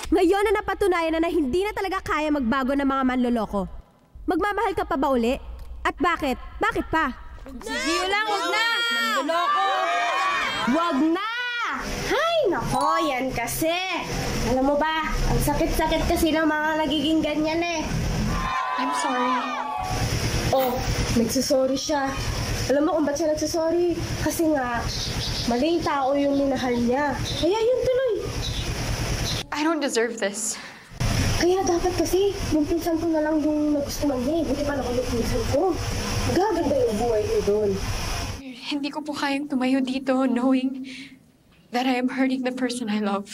Ngayon na napatunayan na hindi na talaga kaya magbago ng mga manloloko. Magmamahal ka pa ba uli? At bakit? Bakit pa? Si Gio lang, wag na! Manloloko! Wag na! Hay, nako, yan kasi. Alam mo ba, ang sakit-sakit kasi ng mga nagiging ganyan eh. I'm sorry. Oh, nagsusorry siya. Alam mo kung ba't siya nagsusorry? Kasi nga, maling tao yung minahal niya. Kaya yun tuloy. I don't deserve this. Kaya dapat kasi, yung pinsan ko na lang yung nagustuhan niya. Buti pa naku yung pinsan ko. Gaganda yung buhay niyo doon. Hindi ko po kayang tumayo dito knowing that I am hurting the person I love.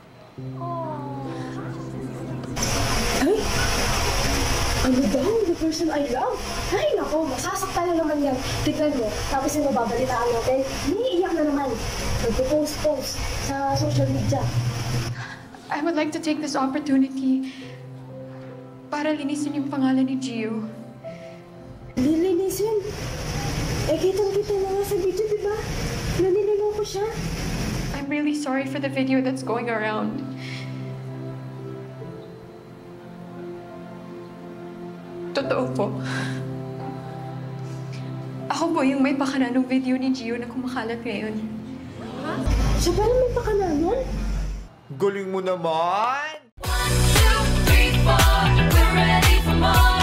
Ay? Ano daw? The person I love? Ay, nako, masasaktan na naman yan. Tignan mo, tapos yung mababalitaan natin, niiiyak na naman. Nagpo-post sa social media. I would like to take this opportunity para linisin yung pangalan ni Gio. Lilinisin? Eh, kitang-kita na nga sa video, di ba? Naniloloko siya. I'm really sorry for the video that's going around. Totoo po. Ako po yung may pakana ng video ni Gio na kumakalat ngayon. Siya parang may pakananon? Galing mo naman! 1, 2, 3, 4, we're ready for more.